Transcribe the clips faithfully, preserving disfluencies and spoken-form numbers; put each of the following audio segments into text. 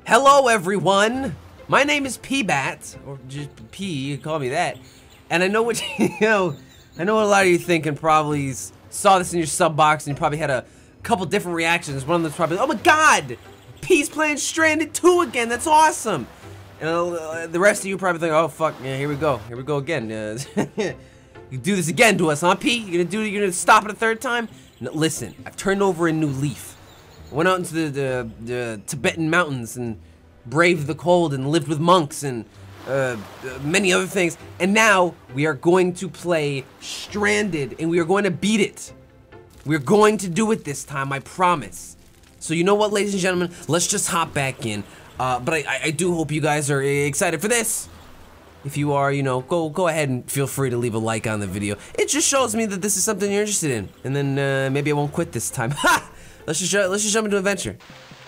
Hello everyone! My name is P-Bat, or just P, you can call me that. And I know what you know, I know what a lot of you think and probably saw this in your sub box and you probably had a couple different reactions. One of them's probably, oh my god! P's playing Stranded two again, that's awesome! And uh, the rest of you probably think, oh fuck, yeah, here we go, here we go again. Uh, you do this again to us, huh, P? You're gonna do it, you're gonna stop it a third time? No, listen, I've turned over a new leaf. Went out into the, the, the Tibetan mountains and braved the cold and lived with monks and uh, many other things. And now we are going to play Stranded and we are going to beat it. We're going to do it this time, I promise. So you know what, ladies and gentlemen, let's just hop back in. Uh, but I, I do hope you guys are excited for this. If you are, you know, go go ahead and feel free to leave a like on the video. It just shows me that this is something you're interested in. And then uh, maybe I won't quit this time. Ha! Let's just let's just jump into adventure.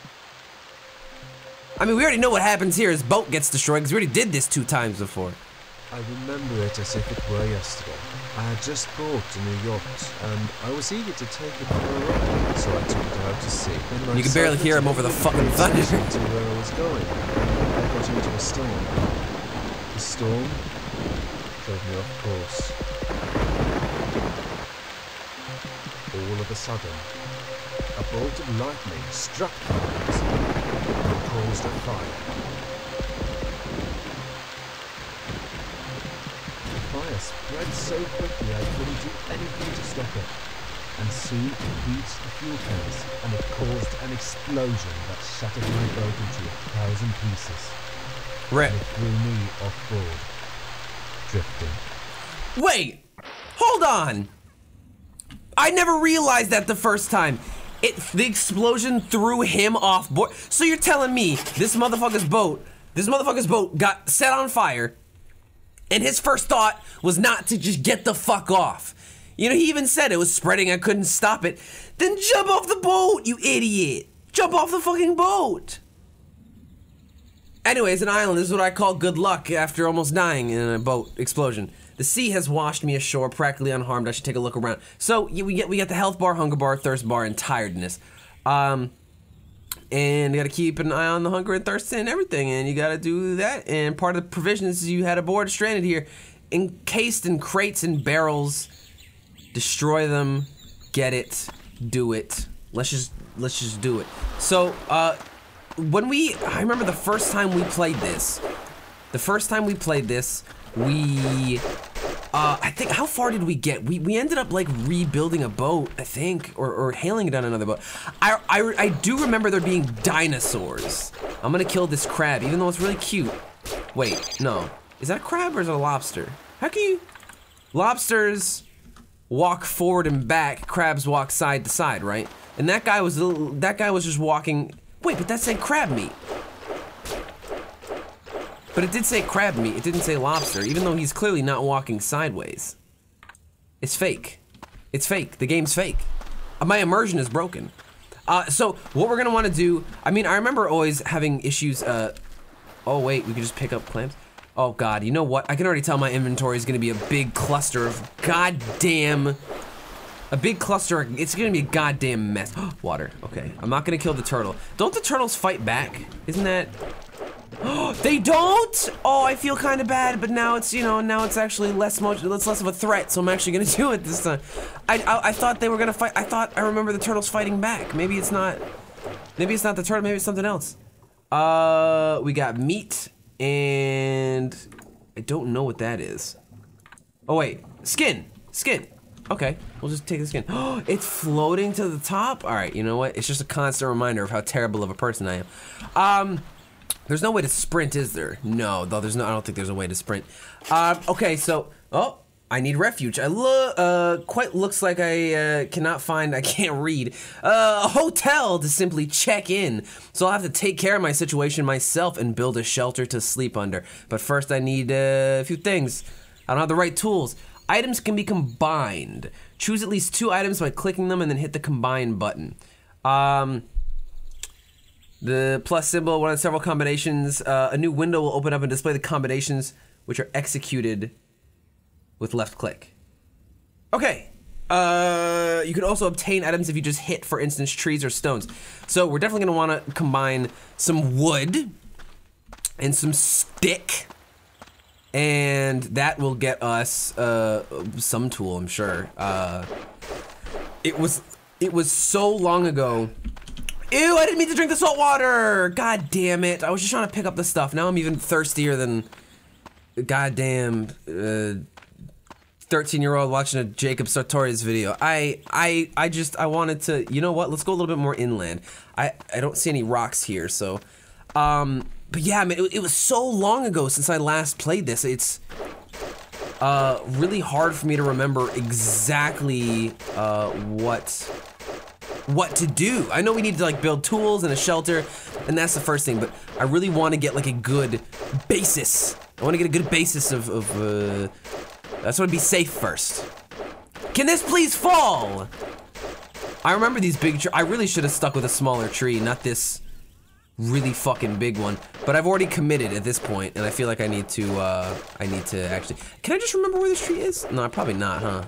I mean, we already know what happens here. His boat gets destroyed because we already did this two times before. I remember it as if it were yesterday. I had just bought a new yacht, and I was eager to take it for a ride, so I took it out to sea. You can barely hear him over the fucking thunder. To where I was going, I got into a storm. The storm drove me off course. All of a sudden, a bolt of lightning struck the house and caused a fire. The fire spread so quickly I couldn't do anything to stop it. And soon it reached the fuel cans and it caused an explosion that shattered my boat into a thousand pieces. Rip. And it threw me off board, drifting. Wait! Hold on! I never realized that the first time. It, the explosion threw him off board. So you're telling me this motherfucker's boat, this motherfucker's boat got set on fire, and his first thought was not to just get the fuck off. You know, he even said it was spreading, I couldn't stop it. Then jump off the boat, you idiot. Jump off the fucking boat. Anyways, an island, this is what I call good luck after almost dying in a boat explosion. The sea has washed me ashore, practically unharmed. I should take a look around. So we get we get the health bar, hunger bar, thirst bar, and tiredness. Um, and you gotta keep an eye on the hunger and thirst and everything, and you gotta do that. And part of the provisions you had aboard Stranded here, encased in crates and barrels. Destroy them, get it, do it. Let's just let's just do it. So uh, when we, I remember the first time we played this. The first time we played this. We, uh, I think, how far did we get? We, we ended up, like, rebuilding a boat, I think, or, or hailing it on another boat. I, I, I do remember there being dinosaurs. I'm gonna kill this crab, even though it's really cute. Wait, no. Is that a crab or is it a lobster? How can you... Lobsters walk forward and back, crabs walk side to side, right? And that guy was, that guy was just walking... Wait, but that said crab meat. But it did say crab meat, it didn't say lobster, even though he's clearly not walking sideways. It's fake. It's fake. The game's fake. Uh, my immersion is broken. Uh, so, what we're gonna wanna do, I mean, I remember always having issues, uh, oh wait, we can just pick up clams? Oh god, you know what? I can already tell my inventory is gonna be a big cluster of goddamn, a big cluster, it's gonna be a goddamn mess. Water, okay. I'm not gonna kill the turtle. Don't the turtles fight back? Isn't that... They don't? Oh, I feel kind of bad, but now it's, you know, now it's actually less much, it's less of a threat, so I'm actually gonna do it this time. I, I, I thought they were gonna fight, I thought, I remember the turtles fighting back. Maybe it's not, maybe it's not the turtle, maybe it's something else. Uh, we got meat, and I don't know what that is. Oh wait, skin, skin. Okay, we'll just take the skin. Oh, it's floating to the top? All right, you know what? It's just a constant reminder of how terrible of a person I am. Um... There's no way to sprint, is there? No, though there's no, I don't think there's a way to sprint. Uh, okay, so, oh, I need refuge. I look, uh, quite looks like I, uh, cannot find, I can't read, uh, a hotel to simply check in. So I'll have to take care of my situation myself and build a shelter to sleep under. But first I need, uh, a few things. I don't have the right tools. Items can be combined. Choose at least two items by clicking them and then hit the combine button. Um... The plus symbol, one of the several combinations, uh, a new window will open up and display the combinations which are executed with left click. Okay, Uh, you can also obtain items if you just hit, for instance, trees or stones. So we're definitely gonna wanna combine some wood and some stick, and that will get us uh, some tool, I'm sure. Uh, it was it was so long ago. Ew, I didn't mean to drink the salt water! God damn it, I was just trying to pick up the stuff. Now I'm even thirstier than goddamn uh, thirteen year old watching a Jacob Sartorius video. I, I, I just, I wanted to, you know what, let's go a little bit more inland. I, I don't see any rocks here, so, um, but yeah, man, it, it was so long ago since I last played this. It's, uh, really hard for me to remember exactly, uh, what, what to do. I know we need to like build tools and a shelter, and that's the first thing, but I really want to get like a good basis. I want to get a good basis of, of, uh, I just want to be safe first. Can this please fall? I remember these big trees. I really should have stuck with a smaller tree, not this really fucking big one. But I've already committed at this point, and I feel like I need to, uh, I need to actually. Can I just remember where this tree is? No, probably not, huh?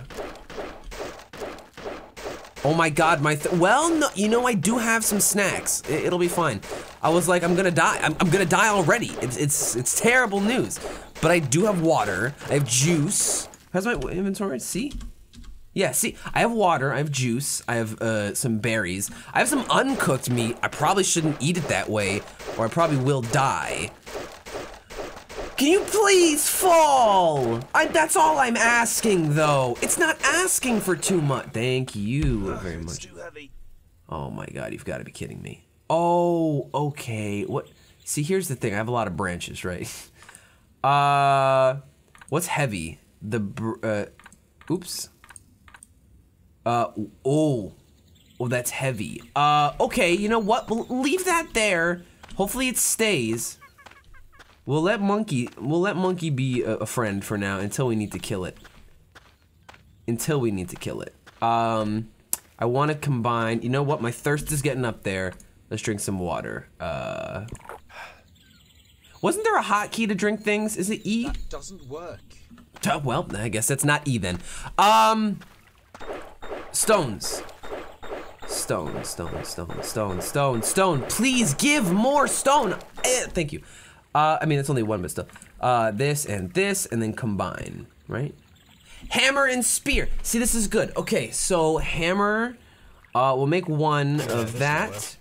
Oh my God, my, th well, no, you know, I do have some snacks. It, it'll be fine. I was like, I'm gonna die. I'm, I'm gonna die already. It's, it's, it's terrible news. But I do have water, I have juice. How's my inventory, see? Yeah, see, I have water, I have juice, I have uh, some berries. I have some uncooked meat. I probably shouldn't eat it that way, or I probably will die. Can you please fall? I, that's all I'm asking though. It's not asking for too much. Thank you very much. It's too heavy. Oh my God, you've gotta be kidding me. Oh, okay, what? See, here's the thing, I have a lot of branches, right? Uh, what's heavy? The, br uh, oops. Uh, oh, oh, that's heavy. Uh, okay, you know what? We'll leave that there. Hopefully it stays. We'll let monkey, we'll let monkey be a, a friend for now until we need to kill it. Until we need to kill it. Um, I want to combine, you know what? My thirst is getting up there. Let's drink some water. Uh... Wasn't there a hotkey to drink things? Is it E? That doesn't work. Oh, well, I guess that's not E then. Um, stones. Stone, stone, stone, stone, stone, stone. Please give more stone. Eh, thank you. Uh, I mean, it's only one, but still. Uh, this and this, and then combine, right? Hammer and spear. See, this is good. Okay, so hammer. Uh, we'll make one Yeah, of that.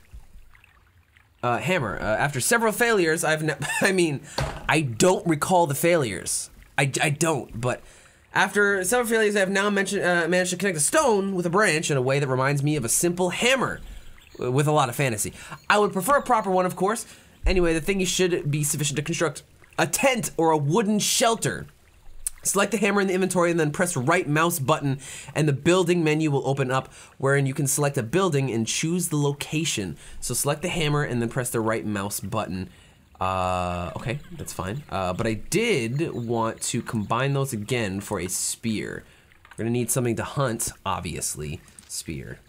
Uh, hammer. Uh, after several failures, I've ne I mean, I don't recall the failures. I, I don't, but after several failures, I have now mentioned, uh, managed to connect a stone with a branch in a way that reminds me of a simple hammer with a lot of fantasy. I would prefer a proper one, of course. Anyway, the thing should be sufficient to construct a tent or a wooden shelter. Select the hammer in the inventory and then press right mouse button and the building menu will open up, wherein you can select a building and choose the location. So select the hammer and then press the right mouse button. Uh, okay, that's fine. Uh, but I did want to combine those again for a spear. We're gonna need something to hunt, obviously. Spear.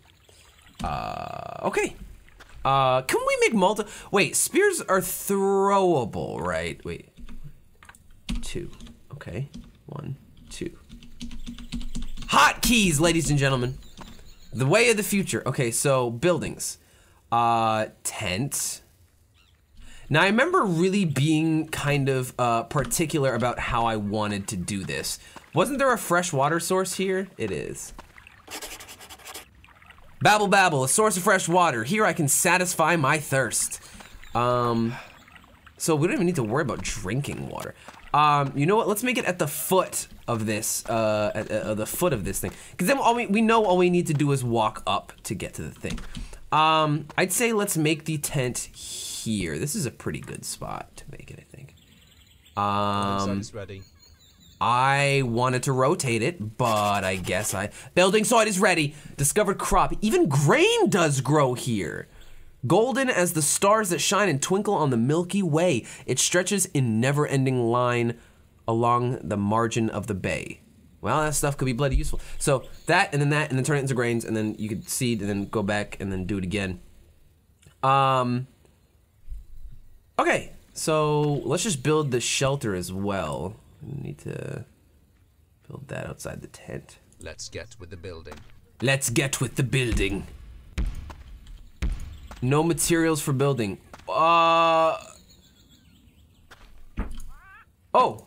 Uh, okay. Uh, can we make multi- Wait, spears are throwable, right? Wait. Two. Okay. One, two. Hotkeys, ladies and gentlemen. The way of the future. Okay, so buildings. Uh, tent. Now I remember really being kind of uh, particular about how I wanted to do this. Wasn't there a fresh water source here? It is. Babble babble, a source of fresh water. Here I can satisfy my thirst. Um, so we don't even need to worry about drinking water. Um, you know what? Let's make it at the foot of this, uh, at uh, the foot of this thing. Because then all we, we know all we need to do is walk up to get to the thing. Um, I'd say let's make the tent here. This is a pretty good spot to make it, I think. Um, It's ready. I wanted to rotate it, but I guess I... Building site is ready. Discovered crop. Even grain does grow here. Golden as the stars that shine and twinkle on the Milky Way. It stretches in never-ending line along the margin of the bay. Well, that stuff could be bloody useful. So that, and then that, and then turn it into grains, and then you could seed, and then go back, and then do it again. Um. Okay, so let's just build the shelter as well. We need to build that outside the tent. Let's get with the building. Let's get with the building. No materials for building. Uh. Oh.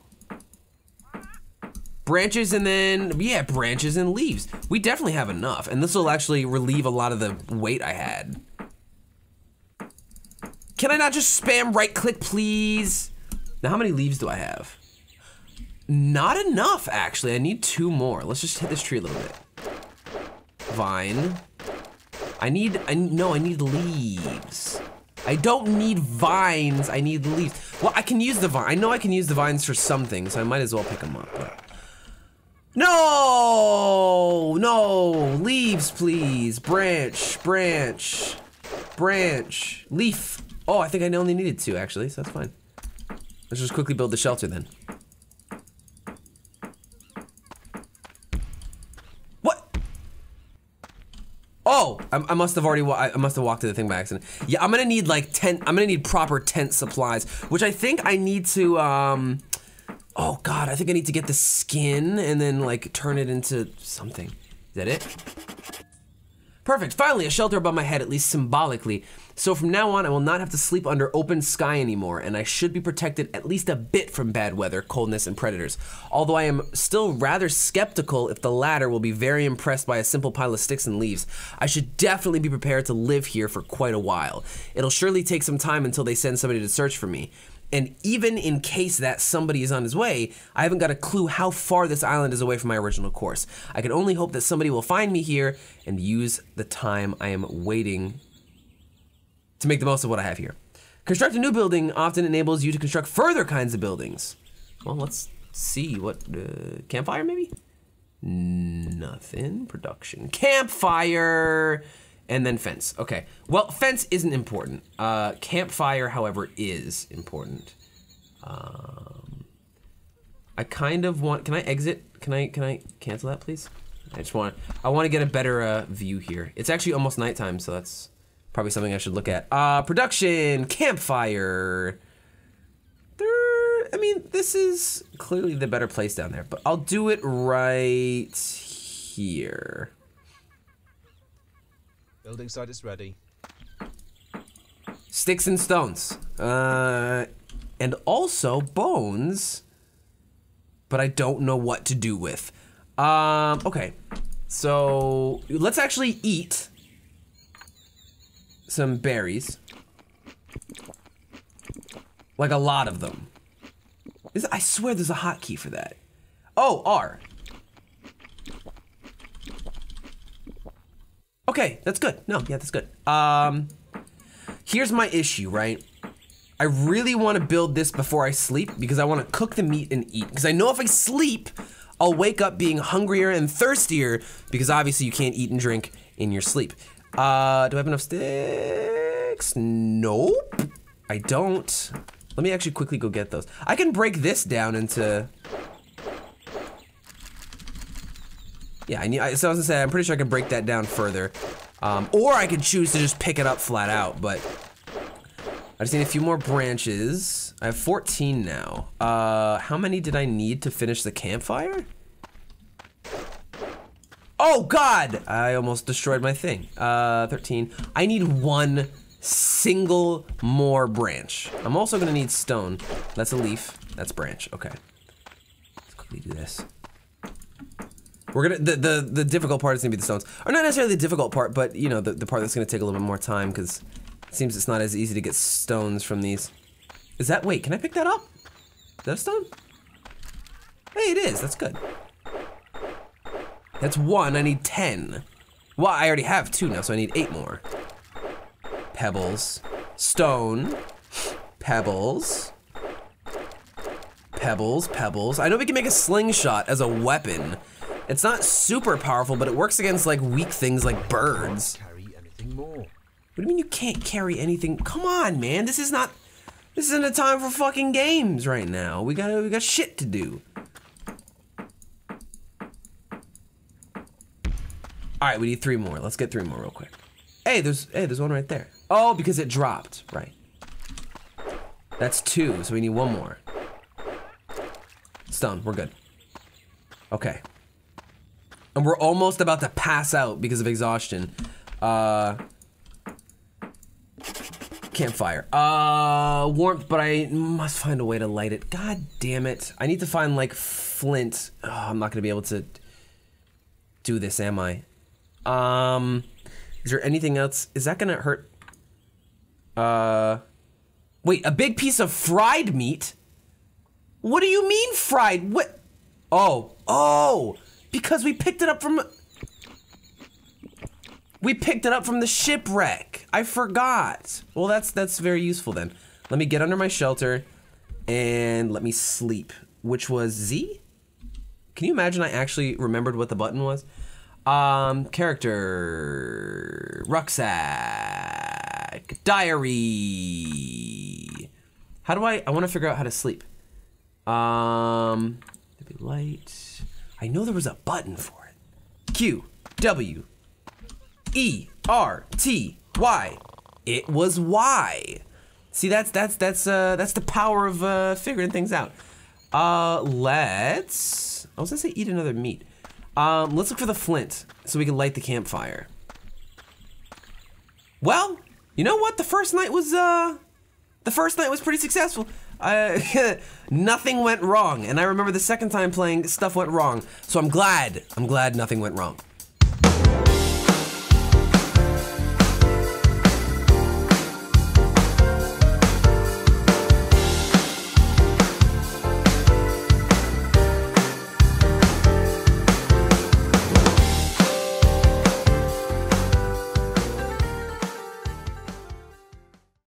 Branches and then, yeah, branches and leaves. We definitely have enough, and this will actually relieve a lot of the weight I had. Can I not just spam right click, please? Now, how many leaves do I have? Not enough, actually. I need two more. Let's just hit this tree a little bit. Vine. I need, I no, I need leaves. I don't need vines, I need leaves. Well, I can use the vine. I know I can use the vines for some things, so I might as well pick them up. But. No, no, leaves, please. Branch, branch, branch, leaf. Oh, I think I only needed two, actually, so that's fine. Let's just quickly build the shelter then. What? Oh, I, I must have already, wa I must have walked to the thing by accident. Yeah, I'm gonna need like tent, I'm gonna need proper tent supplies, which I think I need to, um, oh God, I think I need to get the skin and then like turn it into something. Is that it? Perfect, finally a shelter above my head, at least symbolically. So from now on, I will not have to sleep under open sky anymore, and I should be protected at least a bit from bad weather, coldness, and predators. Although I am still rather skeptical if the latter will be very impressed by a simple pile of sticks and leaves. I should definitely be prepared to live here for quite a while. It'll surely take some time until they send somebody to search for me. And even in case that somebody is on his way, I haven't got a clue how far this island is away from my original course. I can only hope that somebody will find me here and use the time I am waiting to make the most of what I have here. Construct a new building often enables you to construct further kinds of buildings. Well, let's see what, uh, campfire maybe? Nothing, production. Campfire! And then fence, okay. Well, fence isn't important. Uh, campfire, however, is important. Um, I kind of want, can I exit? Can I, can I cancel that, please? I just want, I want to get a better uh, view here. It's actually almost nighttime, so that's probably something I should look at. Uh, production, campfire. There, I mean, this is clearly the better place down there, but I'll do it right here. Building site is ready. Sticks and stones. Uh, and also bones, but I don't know what to do with. Um, okay, so let's actually eat some berries. Like a lot of them. Is, I swear there's a hotkey for that. Oh, R. Okay, that's good. No, yeah, that's good. Um, here's my issue, right? I really want to build this before I sleep because I want to cook the meat and eat. Because I know if I sleep, I'll wake up being hungrier and thirstier because obviously you can't eat and drink in your sleep. Uh, do I have enough sticks? Nope, I don't. Let me actually quickly go get those. I can break this down into... Yeah, I need, I, so I was gonna say, I'm pretty sure I can break that down further. Um, or I could choose to just pick it up flat out, but I just need a few more branches. I have fourteen now. Uh, how many did I need to finish the campfire? Oh God, I almost destroyed my thing. Uh, thirteen, I need one single more branch. I'm also gonna need stone. That's a leaf, that's branch, okay. Let's quickly do this. We're gonna, the, the, the difficult part is gonna be the stones. Or not necessarily the difficult part, but you know, the, the part that's gonna take a little bit more time because it seems it's not as easy to get stones from these. Is that, wait, can I pick that up? Is that a stone? Hey, it is, that's good. That's one, I need ten. Well, I already have two now, so I need eight more. Pebbles, stone, pebbles, pebbles, pebbles. I know we can make a slingshot as a weapon. It's not super powerful, but it works against like weak things like birds. Carry anything more. What do you mean you can't carry anything? Come on, man. This is not, this isn't a time for fucking games right now. We got, we got shit to do. All right, we need three more. Let's get three more real quick. Hey, there's, hey, there's one right there. Oh, because it dropped, right. That's two, so we need one more. Stone, we're good. Okay. And we're almost about to pass out because of exhaustion. Uh, campfire. Uh, warmth, but I must find a way to light it. God damn it. I need to find, like, flint. Oh, I'm not gonna be able to do this, am I? Um, is there anything else? Is that gonna hurt? Uh, wait, a big piece of fried meat? What do you mean fried? What? Oh, oh! Because we picked it up from... We picked it up from the shipwreck. I forgot. Well, that's that's very useful then. Let me get under my shelter and let me sleep, which was Z? Can you imagine I actually remembered what the button was? Um, character, rucksack, diary. How do I, I want to figure out how to sleep. Um, maybe light. I know there was a button for it. Q, W, E, R, T, Y. It was Y. See, that's that's that's uh that's the power of uh figuring things out. Uh, let's. I was gonna say eat another meat. Um, let's look for the flint so we can light the campfire. Well, you know what? The first night was uh, the first night was pretty successful. Uh, nothing went wrong, and I remember the second time playing, stuff went wrong. So I'm glad. I'm glad nothing went wrong.